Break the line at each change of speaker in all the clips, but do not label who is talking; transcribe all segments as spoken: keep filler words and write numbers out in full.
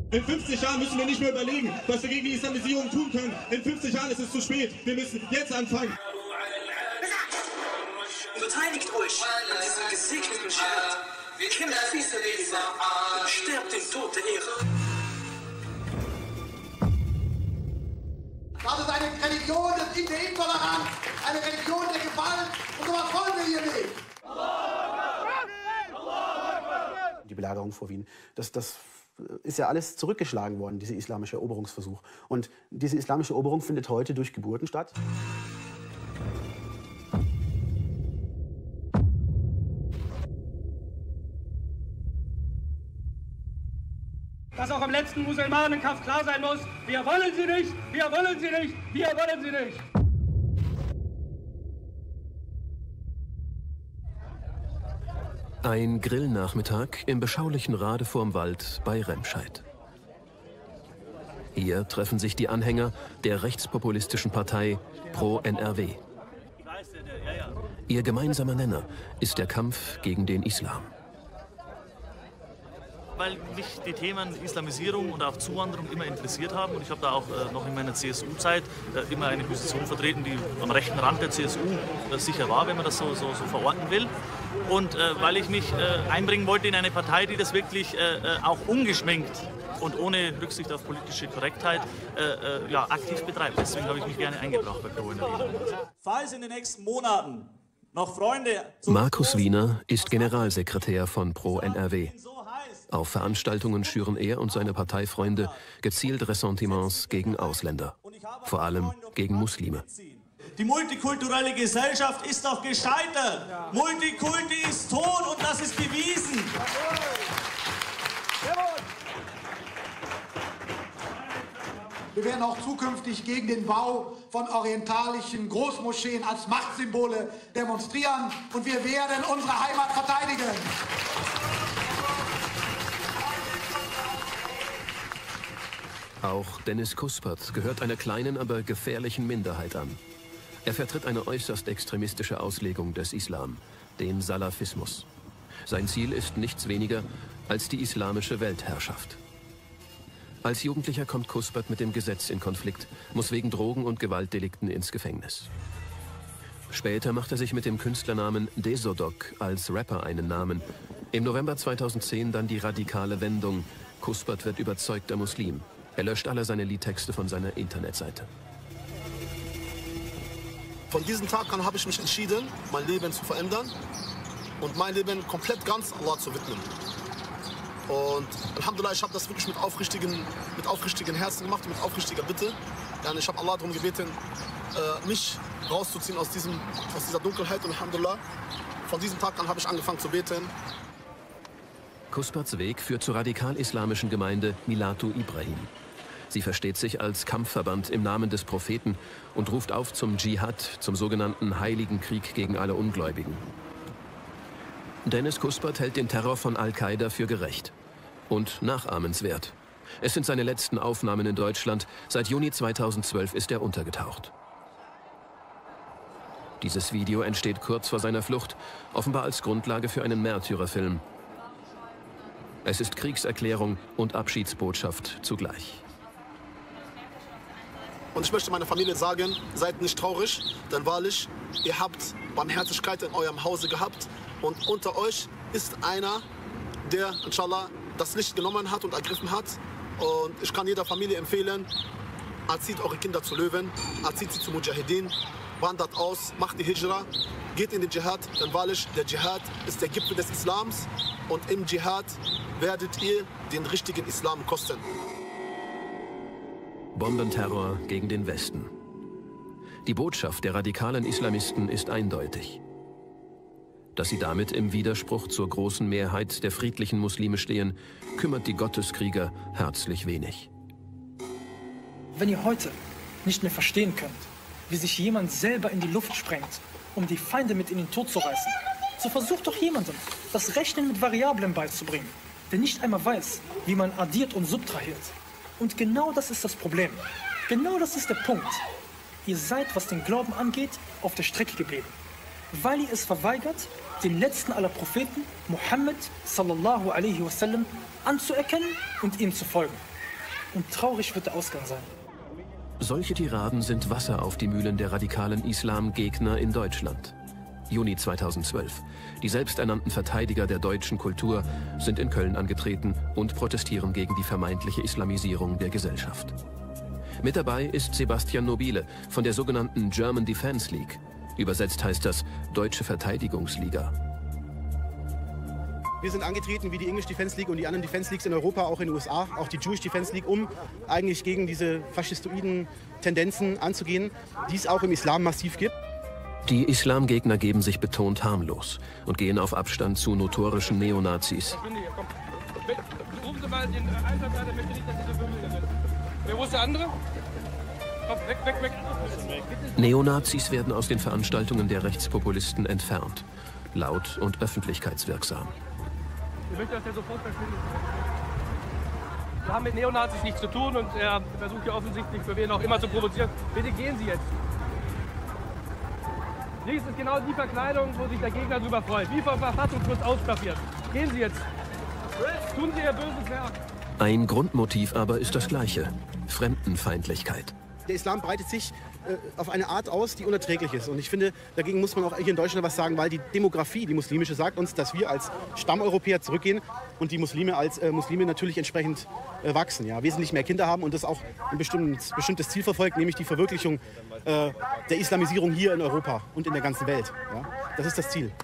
In fünfzig Jahren müssen wir nicht mehr überlegen, was wir gegen die Islamisierung tun können. In fünfzig Jahren ist es zu spät. Wir müssen jetzt anfangen.
Beteiligt euch an diesem gesegneten Dschihad. Kämpft fi sabilillah und sterbt den Tod der Ehre.
Das ist eine Religion der Intoleranz, eine Religion der Gewalt. Und sowas wollen wir hier nicht.
Die Belagerung vor Wien, das, das ist ja alles zurückgeschlagen worden, dieser islamische Eroberungsversuch. Und diese islamische Eroberung findet heute durch Geburten statt.
Dass auch im letzten Musulmanenkampf klar sein muss, wir wollen sie nicht, wir wollen sie nicht, wir wollen sie nicht.
Ein Grillnachmittag im beschaulichen Rade vorm Wald bei Remscheid. Hier treffen sich die Anhänger der rechtspopulistischen Partei Pro N R W. Ihr gemeinsamer Nenner ist der Kampf gegen den Islam.
Weil mich die Themen Islamisierung und auch Zuwanderung immer interessiert haben. Und ich habe da auch äh, noch in meiner C S U-Zeit äh, immer eine Position vertreten, die am rechten Rand der C S U äh, sicher war, wenn man das so, so, so verorten will. Und äh, weil ich mich äh, einbringen wollte in eine Partei, die das wirklich äh, auch ungeschminkt und ohne Rücksicht auf politische Korrektheit äh, äh, ja, aktiv betreibt. Deswegen habe ich mich gerne eingebracht bei Pro N R W.
Falls in den nächsten Monaten noch Freunde...
Markus Wiener ist Generalsekretär von Pro N R W. Auf Veranstaltungen schüren er und seine Parteifreunde gezielt Ressentiments gegen Ausländer, vor allem gegen Muslime.
Die multikulturelle Gesellschaft ist doch gescheitert. Ja. Multikulti ist tot und das ist bewiesen.
Wir werden auch zukünftig gegen den Bau von orientalischen Großmoscheen als Machtsymbole demonstrieren und wir werden unsere Heimat verteidigen.
Auch Dennis Kuspert gehört einer kleinen, aber gefährlichen Minderheit an. Er vertritt eine äußerst extremistische Auslegung des Islam, den Salafismus. Sein Ziel ist nichts weniger als die islamische Weltherrschaft. Als Jugendlicher kommt Kuspert mit dem Gesetz in Konflikt, muss wegen Drogen- und Gewaltdelikten ins Gefängnis. Später macht er sich mit dem Künstlernamen Desodok als Rapper einen Namen. Im November zweitausendzehn dann die radikale Wendung. Kuspert wird überzeugter Muslim. Er löscht alle seine Liedtexte von seiner Internetseite.
Von diesem Tag an habe ich mich entschieden, mein Leben zu verändern und mein Leben komplett ganz Allah zu widmen. Und Alhamdulillah, ich habe das wirklich mit aufrichtigen, mit aufrichtigen Herzen gemacht, mit aufrichtiger Bitte. Ja, ich habe Allah darum gebeten, mich rauszuziehen aus, diesem, aus dieser Dunkelheit. Und Alhamdulillah, von diesem Tag an habe ich angefangen zu beten.
Kusperts Weg führt zur radikal-islamischen Gemeinde Milatu Ibrahim. Sie versteht sich als Kampfverband im Namen des Propheten und ruft auf zum Dschihad, zum sogenannten Heiligen Krieg gegen alle Ungläubigen. Dennis Kuspert hält den Terror von Al-Qaida für gerecht und nachahmenswert. Es sind seine letzten Aufnahmen in Deutschland. Seit Juni zweitausendzwölf ist er untergetaucht. Dieses Video entsteht kurz vor seiner Flucht, offenbar als Grundlage für einen Märtyrerfilm. Es ist Kriegserklärung und Abschiedsbotschaft zugleich.
Und ich möchte meiner Familie sagen, seid nicht traurig, denn wahrlich, ihr habt Barmherzigkeit in eurem Hause gehabt. Und unter euch ist einer, der, inshallah, das Licht genommen hat und ergriffen hat. Und ich kann jeder Familie empfehlen, erzieht eure Kinder zu Löwen, erzieht sie zu Mujahideen, wandert aus, macht die Hijra, geht in den Dschihad, denn wahrlich, der Dschihad ist der Gipfel des Islams. Und im Dschihad werdet ihr den richtigen Islam kosten.
Bombenterror gegen den Westen. Die Botschaft der radikalen Islamisten ist eindeutig. Dass sie damit im Widerspruch zur großen Mehrheit der friedlichen Muslime stehen, kümmert die Gotteskrieger herzlich wenig.
Wenn ihr heute nicht mehr verstehen könnt, wie sich jemand selber in die Luft sprengt, um die Feinde mit in den Tod zu reißen, so versucht doch jemandem, das Rechnen mit Variablen beizubringen, der nicht einmal weiß, wie man addiert und subtrahiert. Und genau das ist das Problem. Genau das ist der Punkt. Ihr seid, was den Glauben angeht, auf der Strecke geblieben. Weil ihr es verweigert, den letzten aller Propheten, Muhammad sallallahu alaihi wasallam, anzuerkennen und ihm zu folgen. Und traurig wird der Ausgang sein.
Solche Tiraden sind Wasser auf die Mühlen der radikalen Islamgegner in Deutschland. Juni zweitausendzwölf. Die selbsternannten Verteidiger der deutschen Kultur sind in Köln angetreten und protestieren gegen die vermeintliche Islamisierung der Gesellschaft. Mit dabei ist Sebastian Nobile von der sogenannten German Defense League. Übersetzt heißt das Deutsche Verteidigungsliga.
Wir sind angetreten wie die English Defense League und die anderen Defense Leagues in Europa, auch in den U S A, auch die Jewish Defense League, um eigentlich gegen diese faschistoiden Tendenzen anzugehen, die es auch im Islam massiv gibt.
Die Islamgegner geben sich betont harmlos und gehen auf Abstand zu notorischen Neonazis.
Rufen Sie mal den Einsatzleiter, möchte nicht, dass diese Würmel hier sind. Wer ist der andere? Komm, weg, weg, weg.
Neonazis werden aus den Veranstaltungen der Rechtspopulisten entfernt. Laut und öffentlichkeitswirksam.
Ich möchte, dass er sofort verschwindet. Wir haben mit Neonazis nichts zu tun und er versucht hier offensichtlich für wen auch immer zu provozieren. Bitte gehen Sie jetzt. Dies ist genau die Verkleidung, wo sich der Gegner drüber freut. Wie vom Verfassungsschutz ausstaffiert. Gehen Sie jetzt. Tun Sie Ihr böses Werk.
Ein Grundmotiv aber ist das gleiche: Fremdenfeindlichkeit.
Der Islam breitet sich äh, auf eine Art aus, die unerträglich ist. Und ich finde, dagegen muss man auch hier in Deutschland was sagen, weil die Demografie, die muslimische, sagt uns, dass wir als Stammeuropäer zurückgehen und die Muslime als äh, Muslime natürlich entsprechend äh, wachsen. Ja? Wesentlich mehr Kinder haben und das auch ein bestimmtes, bestimmtes Ziel verfolgt, nämlich die Verwirklichung äh, der Islamisierung hier in Europa und in der ganzen Welt. Ja? Das ist das Ziel.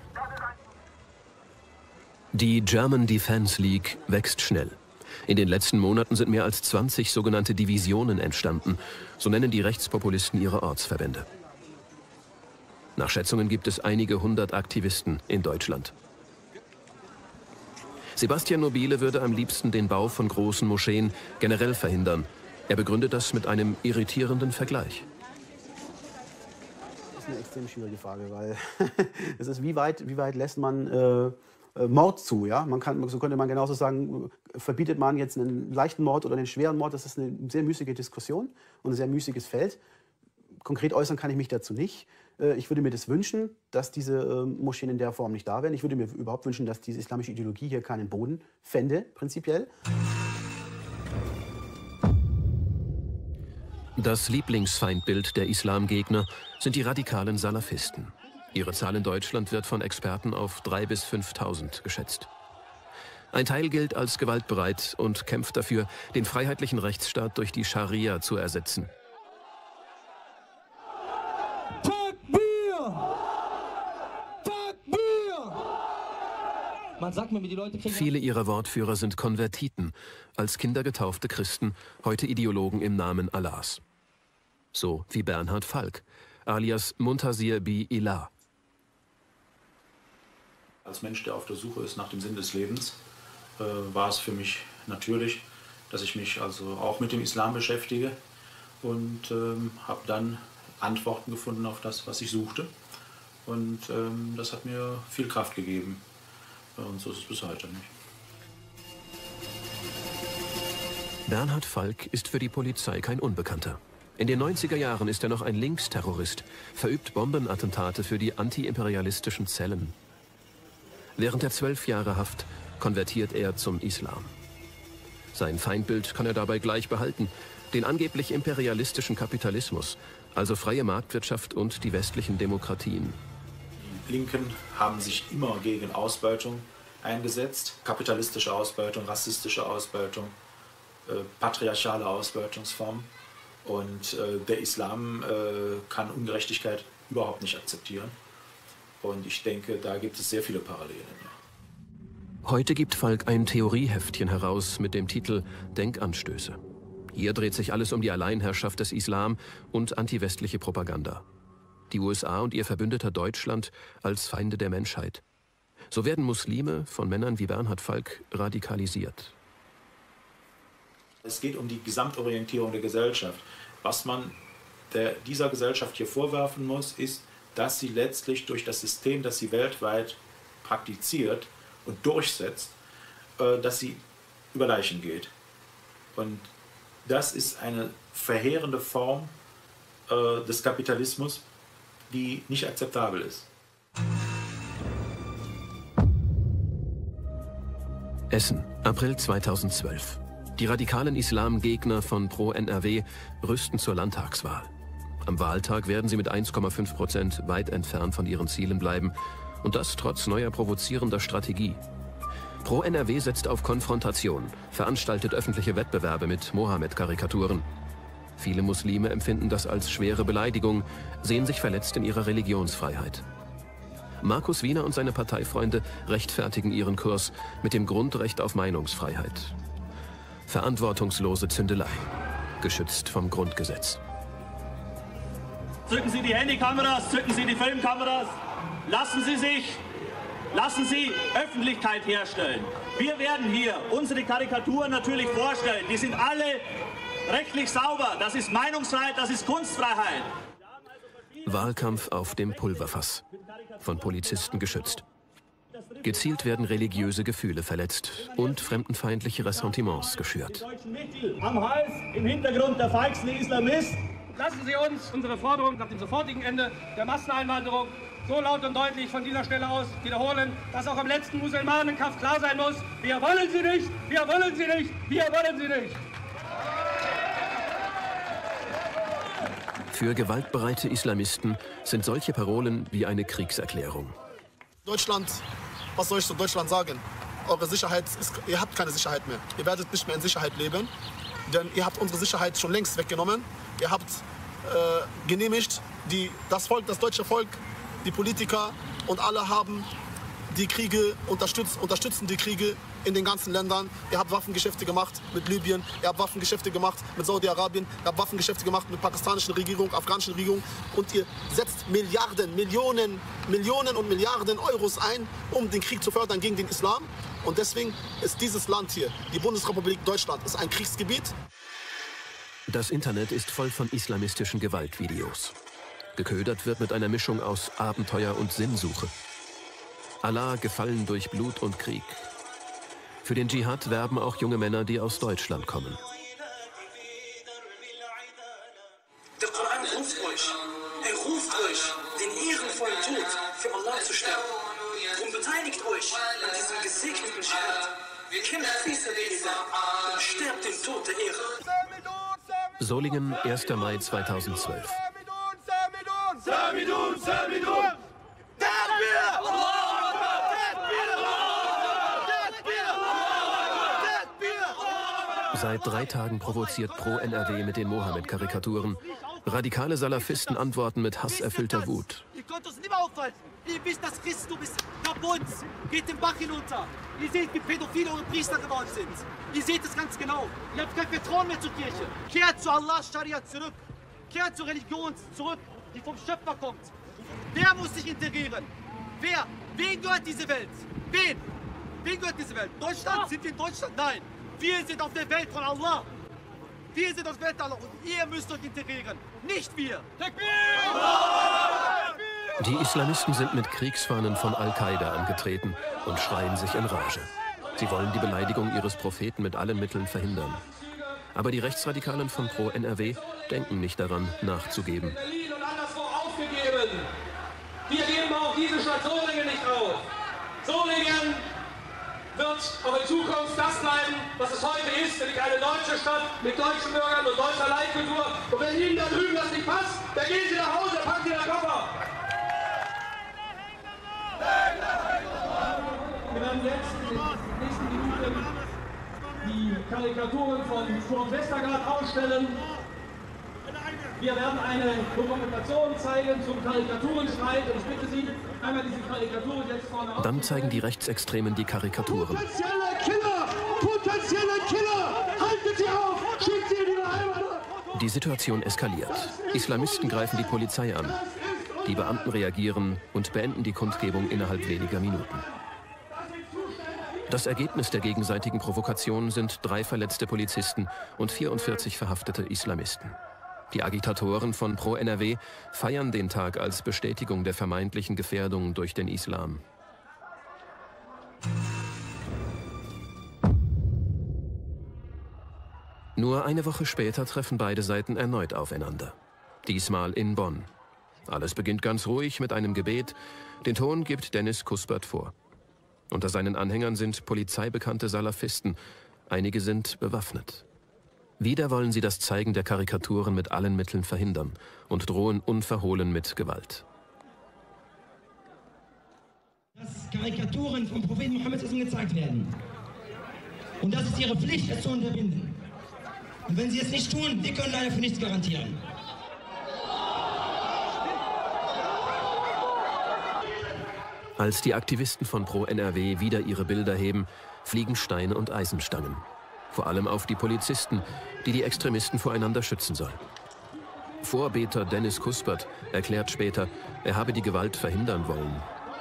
Die German Defense League wächst schnell. In den letzten Monaten sind mehr als zwanzig sogenannte Divisionen entstanden. So nennen die Rechtspopulisten ihre Ortsverbände. Nach Schätzungen gibt es einige hundert Aktivisten in Deutschland. Sebastian Nobile würde am liebsten den Bau von großen Moscheen generell verhindern. Er begründet das mit einem irritierenden Vergleich.
Das ist eine extrem schwierige Frage, weil es ist, wie weit, wie weit lässt man äh, Mord zu, ja? Man kann, so könnte man genauso sagen, verbietet man jetzt einen leichten Mord oder einen schweren Mord? Das ist eine sehr müßige Diskussion und ein sehr müßiges Feld. Konkret äußern kann ich mich dazu nicht. Ich würde mir das wünschen, dass diese Moscheen in der Form nicht da wären. Ich würde mir überhaupt wünschen, dass diese islamische Ideologie hier keinen Boden fände, prinzipiell.
Das Lieblingsfeindbild der Islamgegner sind die radikalen Salafisten. Ihre Zahl in Deutschland wird von Experten auf dreitausend bis fünftausend geschätzt. Ein Teil gilt als gewaltbereit und kämpft dafür, den freiheitlichen Rechtsstaat durch die Scharia zu ersetzen.
Takbir! Takbir! Man sagt mir, wie die Leute kriegen.
Viele ihrer Wortführer sind Konvertiten, als Kinder getaufte Christen, heute Ideologen im Namen Allahs. So wie Bernhard Falk, alias Muntasir bi Ilah.
Als Mensch, der auf der Suche ist nach dem Sinn des Lebens, äh, war es für mich natürlich, dass ich mich also auch mit dem Islam beschäftige und ähm, habe dann Antworten gefunden auf das, was ich suchte. Und ähm, das hat mir viel Kraft gegeben. Und so ist es bis heute nicht.
Bernhard Falk ist für die Polizei kein Unbekannter. In den neunziger Jahren ist er noch ein Linksterrorist, verübt Bombenattentate für die antiimperialistischen Zellen. Während der zwölf Jahre Haft konvertiert er zum Islam. Sein Feindbild kann er dabei gleich behalten: den angeblich imperialistischen Kapitalismus, also freie Marktwirtschaft und die westlichen Demokratien.
Die Linken haben sich immer gegen Ausbeutung eingesetzt. Kapitalistische Ausbeutung, rassistische Ausbeutung, äh, patriarchale Ausbeutungsformen. Und äh, der Islam äh, kann Ungerechtigkeit überhaupt nicht akzeptieren. Und ich denke, da gibt es sehr viele Parallelen. Ja.
Heute gibt Falk ein Theorieheftchen heraus mit dem Titel Denkanstöße. Hier dreht sich alles um die Alleinherrschaft des Islam und antiwestliche Propaganda. Die U S A und ihr Verbündeter Deutschland als Feinde der Menschheit. So werden Muslime von Männern wie Bernhard Falk radikalisiert.
Es geht um die Gesamtorientierung der Gesellschaft. Was man der, dieser Gesellschaft hier vorwerfen muss, ist, dass sie letztlich durch das System, das sie weltweit praktiziert und durchsetzt, äh, dass sie über Leichen geht. Und das ist eine verheerende Form äh, des Kapitalismus, die nicht akzeptabel ist.
Essen, April zweitausendzwölf. Die radikalen Islamgegner von Pro N R W rüsten zur Landtagswahl. Am Wahltag werden sie mit eins Komma fünf Prozent weit entfernt von ihren Zielen bleiben. Und das trotz neuer provozierender Strategie. Pro N R W setzt auf Konfrontation, veranstaltet öffentliche Wettbewerbe mit Mohammed-Karikaturen. Viele Muslime empfinden das als schwere Beleidigung, sehen sich verletzt in ihrer Religionsfreiheit. Markus Wiener und seine Parteifreunde rechtfertigen ihren Kurs mit dem Grundrecht auf Meinungsfreiheit. Verantwortungslose Zündelei, geschützt vom Grundgesetz.
Zücken Sie die Handykameras, zücken Sie die Filmkameras. Lassen Sie sich, lassen Sie Öffentlichkeit herstellen. Wir werden hier unsere Karikaturen natürlich vorstellen. Die sind alle rechtlich sauber. Das ist Meinungsfreiheit, das ist Kunstfreiheit.
Wahlkampf auf dem Pulverfass. Von Polizisten geschützt. Gezielt werden religiöse Gefühle verletzt und fremdenfeindliche Ressentiments geschürt.
Am Hals, im Hintergrund der feigste Islamist.
Lassen Sie uns unsere Forderung nach dem sofortigen Ende der Masseneinwanderung so laut und deutlich von dieser Stelle aus wiederholen, dass auch im letzten Musulmanenkampf klar sein muss: Wir wollen sie nicht, wir wollen sie nicht, wir wollen sie nicht.
Für gewaltbereite Islamisten sind solche Parolen wie eine Kriegserklärung.
Deutschland, was soll ich zu Deutschland sagen? Eure Sicherheit ist, ihr habt keine Sicherheit mehr. Ihr werdet nicht mehr in Sicherheit leben, denn ihr habt unsere Sicherheit schon längst weggenommen. Ihr habt äh, genehmigt, die, das Volk, das deutsche Volk, die Politiker und alle haben die Kriege unterstützt, unterstützen die Kriege in den ganzen Ländern. Ihr habt Waffengeschäfte gemacht mit Libyen, ihr habt Waffengeschäfte gemacht mit Saudi-Arabien, ihr habt Waffengeschäfte gemacht mit pakistanischen Regierung, afghanischen Regierung und ihr setzt Milliarden, Millionen, Millionen und Milliarden Euros ein, um den Krieg zu fördern gegen den Islam. Und deswegen ist dieses Land hier, die Bundesrepublik Deutschland, ist ein Kriegsgebiet.
Das Internet ist voll von islamistischen Gewaltvideos. Geködert wird mit einer Mischung aus Abenteuer und Sinnsuche. Allah gefallen durch Blut und Krieg. Für den Dschihad werben auch junge Männer, die aus Deutschland kommen.
Der Koran ruft euch, er ruft euch, den ehrenvollen Tod für Allah zu sterben. Drum beteiligt euch an diesem gesegneten Dschihad. Kämpft fi sabilillah und sterbt den Tod der Ehre.
Solingen, erster Mai zweitausendzwölf.
Samidun, Samidun!
Seit drei Tagen provoziert Pro N R W mit den Mohammed-Karikaturen. Radikale Salafisten antworten mit hasserfüllter Wut.
Ihr könnt uns nicht mehr aufhalten. Ihr wisst, das Christentum ist kaputt. Geht den Bach hinunter. Ihr seht, wie Pädophile eure Priester geworden sind. Ihr seht es ganz genau. Ihr habt kein Vertrauen mehr zur Kirche. Kehrt zu Allahs Scharia zurück. Kehrt zur Religion zurück, die vom Schöpfer kommt. Wer muss sich integrieren? Wer? Wen gehört diese Welt? Wen? Wen gehört diese Welt? Deutschland? Sind wir in Deutschland? Nein. Wir sind auf der Welt von Allah. Wir sind auf der Welt von Allah und ihr müsst euch integrieren, nicht wir.
Die Islamisten sind mit Kriegsfahnen von Al-Qaida angetreten und schreien sich in Rage. Sie wollen die Beleidigung ihres Propheten mit allen Mitteln verhindern. Aber die Rechtsradikalen von Pro N R W denken nicht daran, nachzugeben.
Berlin und anderswo aufgegeben. Wir geben auch diese Stadt Solingen nicht auf. Solingen wird auch in Zukunft das bleiben, was es heute ist, nämlich eine deutsche Stadt mit deutschen Bürgern und deutscher Leitkultur. Und wenn Ihnen da drüben das nicht passt, dann gehen Sie nach Hause, packen Sie den Koffer. Wir werden jetzt in den nächsten Minuten die Karikaturen von Sturm Westergaard ausstellen. Wir werden eine Dokumentation zeigen zum Karikaturenstreit. Und ich bitte Sie, einmal diese Karikaturen jetzt vorne auf.
Dann zeigen die Rechtsextremen die Karikaturen.
Potenzielle Killer! Potenzielle Killer! Haltet sie auf! Schickt sie in ihre Heimat!
Die Situation eskaliert. Islamisten greifen die Polizei an. Die Beamten reagieren und beenden die Kundgebung innerhalb weniger Minuten. Das Ergebnis der gegenseitigen Provokation sind drei verletzte Polizisten und vierundvierzig verhaftete Islamisten. Die Agitatoren von Pro N R W feiern den Tag als Bestätigung der vermeintlichen Gefährdung durch den Islam. Nur eine Woche später treffen beide Seiten erneut aufeinander. Diesmal in Bonn. Alles beginnt ganz ruhig mit einem Gebet. Den Ton gibt Dennis Kuspert vor. Unter seinen Anhängern sind polizeibekannte Salafisten, Einige sind bewaffnet. Wieder wollen sie das Zeigen der Karikaturen mit allen Mitteln verhindern und drohen unverhohlen mit Gewalt.
Dass Karikaturen vom Propheten Mohammed gezeigt werden. Und das ist ihre Pflicht, es zu unterbinden. Und wenn sie es nicht tun, wir können leider für nichts garantieren.
Als die Aktivisten von Pro N R W wieder ihre Bilder heben, fliegen Steine und Eisenstangen. Vor allem auf die Polizisten, die die Extremisten voreinander schützen sollen. Vorbeter Dennis Kuspert erklärt später, er habe die Gewalt verhindern wollen.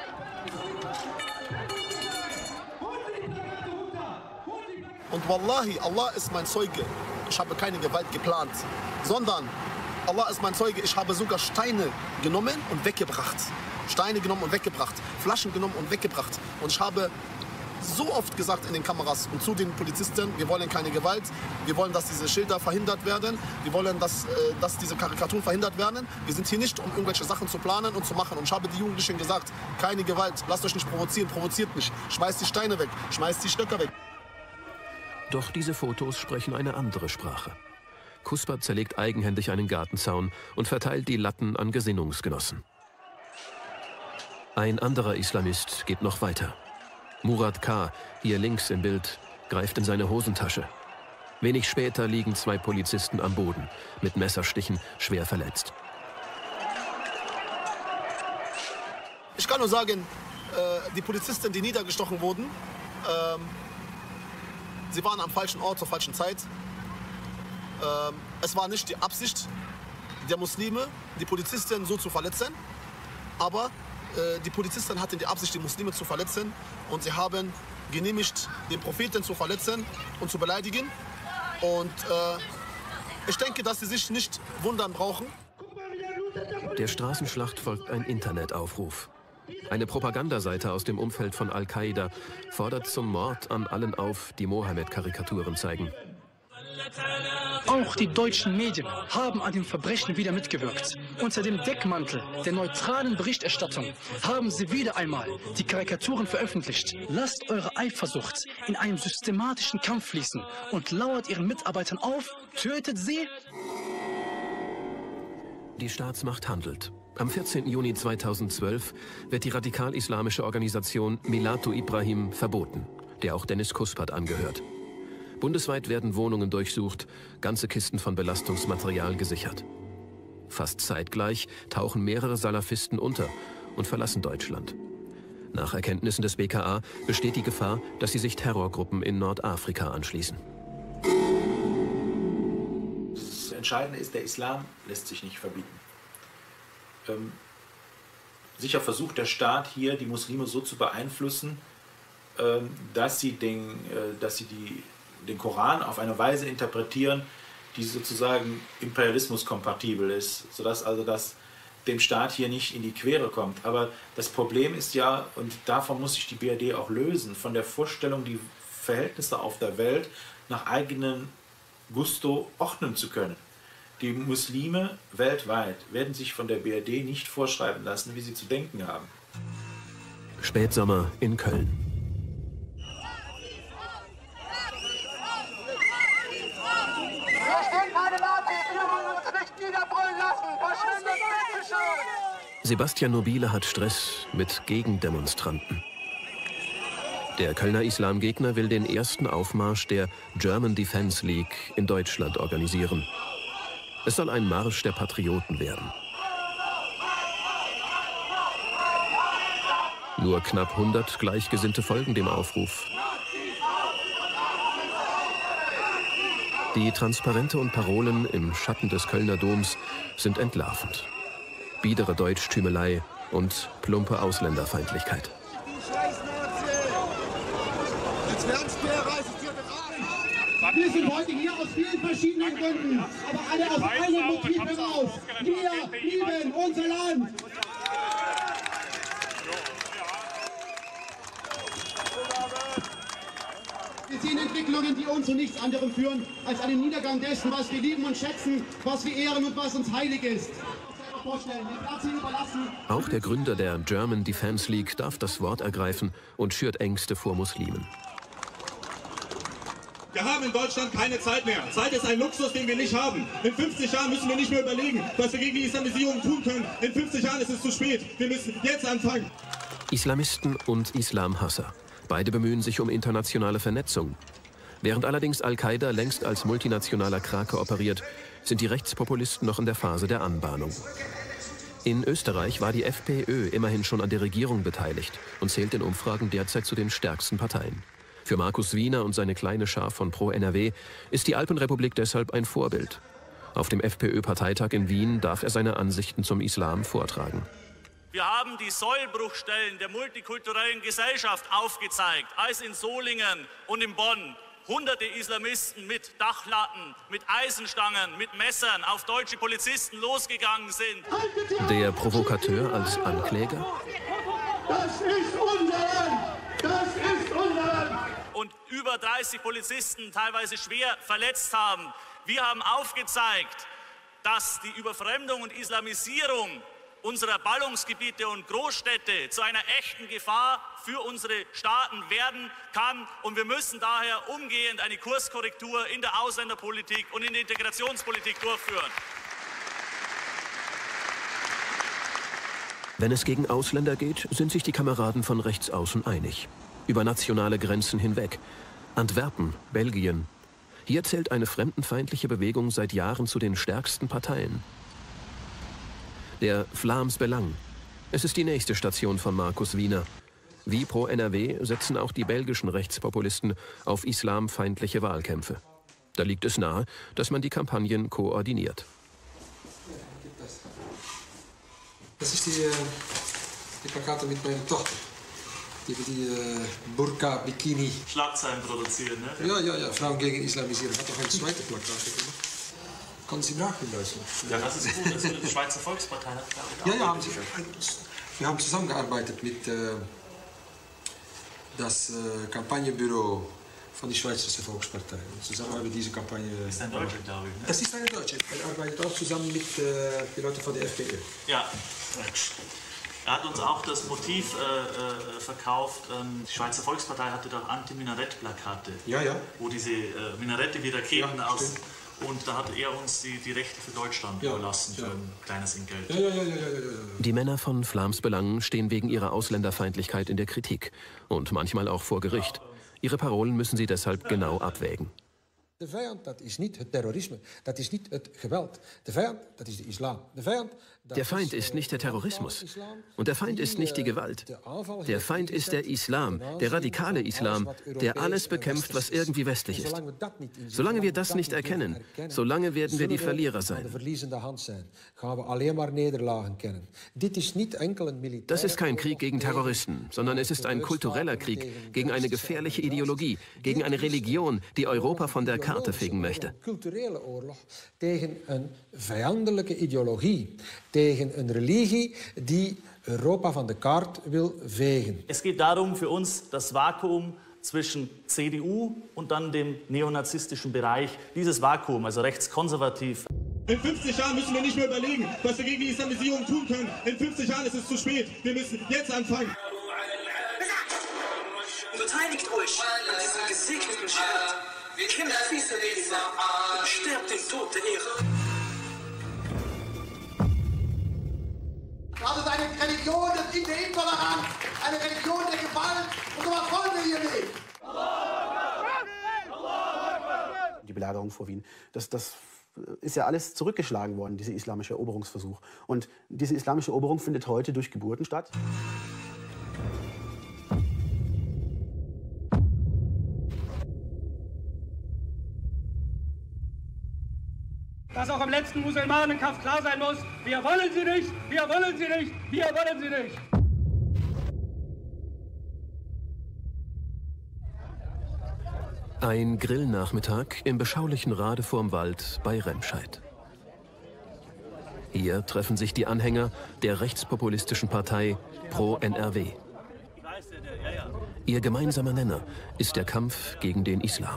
Und Wallahi, Allah ist mein Zeuge. Ich habe keine Gewalt geplant, sondern Allah ist mein Zeuge. Ich habe sogar Steine genommen und weggebracht. Steine genommen und weggebracht, Flaschen genommen und weggebracht. Und ich habe so oft gesagt in den Kameras und zu den Polizisten, wir wollen keine Gewalt, wir wollen, dass diese Schilder verhindert werden, wir wollen, dass, äh, dass diese Karikaturen verhindert werden. Wir sind hier nicht, um irgendwelche Sachen zu planen und zu machen. Und ich habe die Jugendlichen gesagt, keine Gewalt, lasst euch nicht provozieren, provoziert mich, schmeißt die Steine weg, schmeißt die Stöcker weg.
Doch diese Fotos sprechen eine andere Sprache. Kuspert zerlegt eigenhändig einen Gartenzaun und verteilt die Latten an Gesinnungsgenossen. Ein anderer Islamist geht noch weiter. Murat K., hier links im Bild, greift in seine Hosentasche. Wenig später liegen zwei Polizisten am Boden, mit Messerstichen schwer verletzt.
Ich kann nur sagen, die Polizisten, die niedergestochen wurden, sie waren am falschen Ort zur falschen Zeit. Es war nicht die Absicht der Muslime, die Polizisten so zu verletzen, aber die Polizisten hatten die Absicht, die Muslime zu verletzen, und sie haben genehmigt, den Propheten zu verletzen und zu beleidigen. Und äh, ich denke, dass sie sich nicht wundern brauchen.
Der Straßenschlacht folgt ein Internetaufruf. Eine Propagandaseite aus dem Umfeld von Al-Qaida fordert zum Mord an allen auf, die Mohammed-Karikaturen zeigen.
Auch die deutschen Medien haben an den Verbrechen wieder mitgewirkt. Unter dem Deckmantel der neutralen Berichterstattung haben sie wieder einmal die Karikaturen veröffentlicht. Lasst eure Eifersucht in einen systematischen Kampf fließen und lauert ihren Mitarbeitern auf, tötet sie.
Die Staatsmacht handelt. Am vierzehnten Juni zweitausendzwölf wird die radikal-islamische Organisation Milatu Ibrahim verboten, der auch Dennis Kuspert angehört. Bundesweit werden Wohnungen durchsucht, ganze Kisten von Belastungsmaterial gesichert. Fast zeitgleich tauchen mehrere Salafisten unter und verlassen Deutschland. Nach Erkenntnissen des B K A besteht die Gefahr, dass sie sich Terrorgruppen in Nordafrika anschließen.
Das Entscheidende ist, der Islam lässt sich nicht verbieten. Ähm, sicher versucht der Staat hier, die Muslime so zu beeinflussen, ähm, dass sie, den, äh, dass sie die den Koran auf eine Weise interpretieren, die sozusagen imperialismuskompatibel ist, sodass also das dem Staat hier nicht in die Quere kommt. Aber das Problem ist ja, und davon muss sich die B R D auch lösen, von der Vorstellung, die Verhältnisse auf der Welt nach eigenem Gusto ordnen zu können. Die Muslime weltweit werden sich von der B R D nicht vorschreiben lassen, wie sie zu denken haben.
Spätsommer in Köln. Sebastian Nobile hat Stress mit Gegendemonstranten. Der Kölner Islamgegner will den ersten Aufmarsch der German Defense League in Deutschland organisieren. Es soll ein Marsch der Patrioten werden. Nur knapp hundert Gleichgesinnte folgen dem Aufruf. Die Transparente und Parolen im Schatten des Kölner Doms sind entlarvend. Biedere Deutschtümelei und plumpe Ausländerfeindlichkeit.
Wir sind heute hier aus vielen verschiedenen Gründen, aber alle aus einem Motiv heraus. Wir lieben unser Land. Wir sehen Entwicklungen, die uns zu nichts anderem führen, als einen Niedergang dessen, was wir lieben und schätzen, was wir ehren und was uns heilig ist.
Auch der Gründer der German Defense League darf das Wort ergreifen und schürt Ängste vor Muslimen.
Wir haben in Deutschland keine Zeit mehr. Zeit ist ein Luxus, den wir nicht haben. In fünfzig Jahren müssen wir nicht mehr überlegen, was wir gegen die Islamisierung tun können. In fünfzig Jahren ist es zu spät. Wir müssen jetzt anfangen.
Islamisten und Islamhasser. Beide bemühen sich um internationale Vernetzung. Während allerdings Al-Qaida längst als multinationaler Krake operiert, sind die Rechtspopulisten noch in der Phase der Anbahnung. In Österreich war die FPÖ immerhin schon an der Regierung beteiligt und zählt in Umfragen derzeit zu den stärksten Parteien. Für Markus Wiener und seine kleine Schar von Pro N R W ist die Alpenrepublik deshalb ein Vorbild. Auf dem FPÖ-Parteitag in Wien darf er seine Ansichten zum Islam vortragen.
Wir haben die Sollbruchstellen der multikulturellen Gesellschaft aufgezeigt, als in Solingen und in Bonn hunderte Islamisten mit Dachlatten, mit Eisenstangen, mit Messern auf deutsche Polizisten losgegangen sind.
Der Provokateur als Ankläger?
Das ist unser Land! Das ist unser Land!
Und über dreißig Polizisten teilweise schwer verletzt haben. Wir haben aufgezeigt, dass die Überfremdung und Islamisierung unserer Ballungsgebiete und Großstädte zu einer echten Gefahr für unsere Staaten werden kann. Und wir müssen daher umgehend eine Kurskorrektur in der Ausländerpolitik und in der Integrationspolitik durchführen.
Wenn es gegen Ausländer geht, sind sich die Kameraden von rechts außen einig. Über nationale Grenzen hinweg. Antwerpen, Belgien. Hier zählt eine fremdenfeindliche Bewegung seit Jahren zu den stärksten Parteien. Der Vlaams Belang. Es ist die nächste Station von Markus Wiener. Wie Pro N R W setzen auch die belgischen Rechtspopulisten auf islamfeindliche Wahlkämpfe. Da liegt es nahe, dass man die Kampagnen koordiniert.
Das ist die, die Plakate mit meiner Tochter. Die die äh, Burka, Bikini.
Schlagzeilen produzieren, ne?
Ja, ja, ja. Frauen gegen Islamisierung. Hat doch ein zweites Plakat gemacht. Kann sie nach in Deutschland.
Ja, das ist gut. Das ist die Schweizer Volkspartei hat
ja, ja, haben sie. Wir haben zusammengearbeitet mit äh, das äh, Kampagnenbüro von der Schweizer Volkspartei. Zusammen haben wir diese Kampagne.
Das ist ein Deutscher, glaube ich. Ne?
Das ist eine Deutsche. Er arbeitet auch zusammen mit äh, den Leuten von der FPÖ.
Ja. Er hat uns auch das Motiv äh, äh, verkauft. Ähm, die Schweizer Volkspartei hatte doch Anti-Minarett-Plakate.
Ja, ja.
Wo diese äh, Minarette wie Raketen
ja,
aus. Und da hat er uns die, die Rechte für Deutschland
ja,
überlassen für
ja.
ein kleines Entgelt.
Ja, ja, ja, ja, ja, ja.
Die Männer von Vlaams Belang stehen wegen ihrer Ausländerfeindlichkeit in der Kritik und manchmal auch vor Gericht. Ihre Parolen müssen sie deshalb genau abwägen.
De vijand, dat is niet het terrorisme, dat is niet het geweld. De vijand, dat is de islam. De vijand,
Der Feind ist nicht der Terrorismus und der Feind ist nicht die Gewalt. Der Feind ist der Islam, der radikale Islam, der alles bekämpft, was irgendwie westlich ist. Solange wir das nicht erkennen, solange werden wir die Verlierer sein. Das ist kein Krieg gegen Terroristen, sondern es ist ein kultureller Krieg gegen eine gefährliche Ideologie, gegen eine Religion, die Europa von der Karte fegen möchte.
Culturele oorlog tegen een vijandelijke ideologie, tegen een religie die Europa van de kaart wil vegen.
Es geht darum, für uns das Vakuum zwischen C D U und dann dem neonazistischen Bereich, dieses Vakuum, also rechtskonservativ.
In fünfzig Jahren müssen wir nicht mehr überlegen, was wir gegen die Islamisierung tun können. In fünfzig Jahren ist es zu spät. Wir müssen jetzt anfangen.
Beteiligt euch an diesem gesegneten Dschihad. Kämpft fi sabilillah und sterbt den Tod der Ehre.
Das ist eine Religion der Intoleranz, eine Religion der Gewalt. Und sowas wollen wir hier nicht.
Die Belagerung vor Wien, das, das ist ja alles zurückgeschlagen worden, dieser islamische Eroberungsversuch. Und diese islamische Eroberung findet heute durch Geburten statt.
Dass auch im letzten Musulmanenkampf klar sein muss, wir wollen sie nicht, wir wollen sie nicht, wir wollen sie nicht.
Ein Grillnachmittag im beschaulichen Rade vorm Wald bei Remscheid. Hier treffen sich die Anhänger der rechtspopulistischen Partei Pro N R W. Ihr gemeinsamer Nenner ist der Kampf gegen den Islam.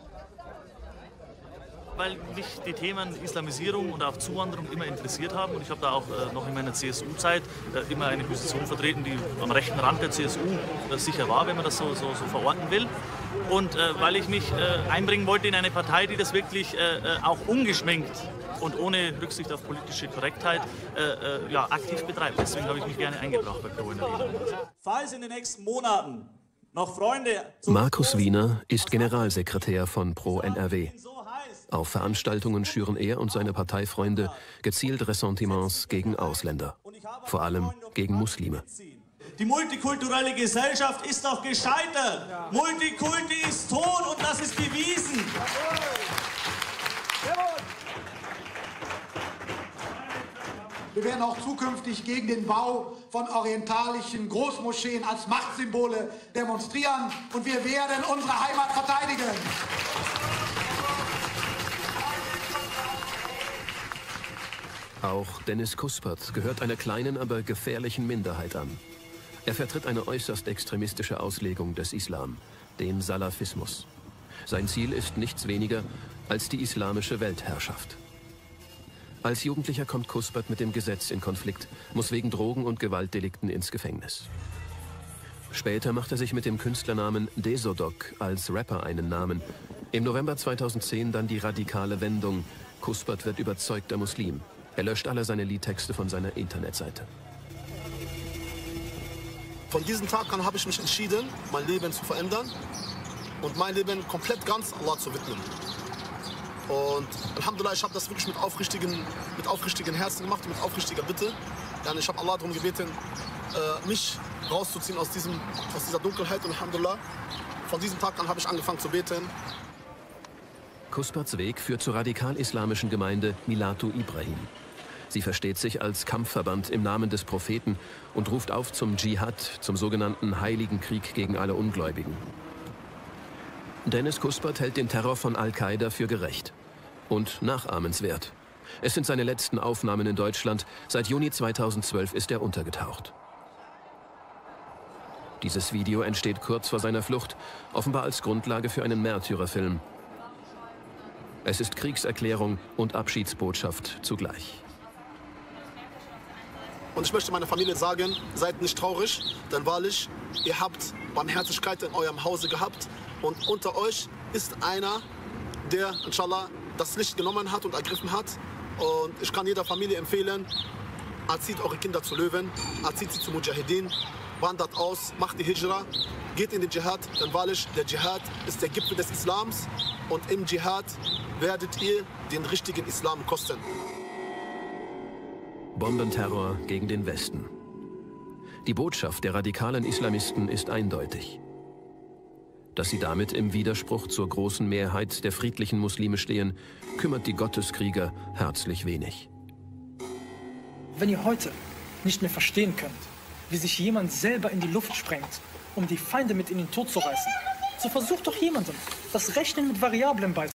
Weil mich die Themen Islamisierung und auch Zuwanderung immer interessiert haben. Und ich habe da auch äh, noch in meiner C S U-Zeit äh, immer eine Position vertreten, die am rechten Rand der C S U äh, sicher war, wenn man das so, so, so verorten will. und äh, weil ich mich äh, einbringen wollte in eine Partei, die das wirklich äh, auch ungeschminkt und ohne Rücksicht auf politische Korrektheit äh, äh, ja, aktiv betreibt. Deswegen habe ich mich gerne eingebracht bei Pro in der Rede.
Falls in den nächsten Monaten noch Freunde...
Markus Wiener ist Generalsekretär von Pro N R W. Auf Veranstaltungen schüren er und seine Parteifreunde gezielt Ressentiments gegen Ausländer, vor allem gegen Muslime.
Die multikulturelle Gesellschaft ist doch gescheitert. Ja. Multikulti ist tot und das ist bewiesen.
Wir werden auch zukünftig gegen den Bau von orientalischen Großmoscheen als Machtsymbole demonstrieren und wir werden unsere Heimat verteidigen.
Auch Dennis Kuspert gehört einer kleinen, aber gefährlichen Minderheit an. Er vertritt eine äußerst extremistische Auslegung des Islam, den Salafismus. Sein Ziel ist nichts weniger als die islamische Weltherrschaft. Als Jugendlicher kommt Kuspert mit dem Gesetz in Konflikt, muss wegen Drogen- und Gewaltdelikten ins Gefängnis. Später macht er sich mit dem Künstlernamen Desodok als Rapper einen Namen. Im November zweitausendzehn dann die radikale Wendung. Kuspert wird überzeugter Muslim. Er löscht alle seine Liedtexte von seiner Internetseite.
Von diesem Tag an habe ich mich entschieden, mein Leben zu verändern und mein Leben komplett ganz Allah zu widmen. Und Alhamdulillah, ich habe das wirklich mit aufrichtigen, mit aufrichtigen Herzen gemacht, mit aufrichtiger Bitte. Ja, ich habe Allah darum gebeten, äh, mich rauszuziehen aus, diesem, aus dieser Dunkelheit. Und Alhamdulillah, von diesem Tag an habe ich angefangen zu beten.
Kusperts Weg führt zur radikal-islamischen Gemeinde Milatu Ibrahim. Sie versteht sich als Kampfverband im Namen des Propheten und ruft auf zum Dschihad, zum sogenannten Heiligen Krieg gegen alle Ungläubigen. Dennis Kuspert hält den Terror von Al-Qaida für gerecht und nachahmenswert. Es sind seine letzten Aufnahmen in Deutschland. Seit Juni zweitausendzwölf ist er untergetaucht. Dieses Video entsteht kurz vor seiner Flucht, offenbar als Grundlage für einen Märtyrerfilm. Es ist Kriegserklärung und Abschiedsbotschaft zugleich.
Und ich möchte meiner Familie sagen, seid nicht traurig, denn wahrlich, ihr habt Barmherzigkeit in eurem Hause gehabt. Und unter euch ist einer, der, inshallah, das Licht genommen hat und ergriffen hat. Und ich kann jeder Familie empfehlen, erzieht eure Kinder zu Löwen, erzieht sie zu Mujahideen, wandert aus, macht die Hijra, geht in den Dschihad, denn wahrlich, der Dschihad ist der Gipfel des Islams. Und im Dschihad werdet ihr den richtigen Islam kosten.
Bombenterror gegen den Westen. Die Botschaft der radikalen Islamisten ist eindeutig. Dass sie damit im Widerspruch zur großen Mehrheit der friedlichen Muslime stehen, kümmert die Gotteskrieger herzlich wenig.
Wenn ihr heute nicht mehr verstehen könnt, wie sich jemand selber in die Luft sprengt, um die Feinde mit in den Tod zu reißen, so versucht doch jemandem das Rechnen mit Variablen beizubringen.